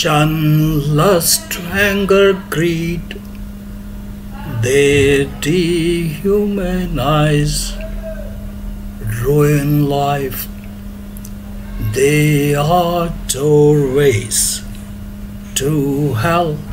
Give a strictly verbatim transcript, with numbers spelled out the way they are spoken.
Shun, lust, anger, greed, they dehumanize, ruin life. They are doorways to hell.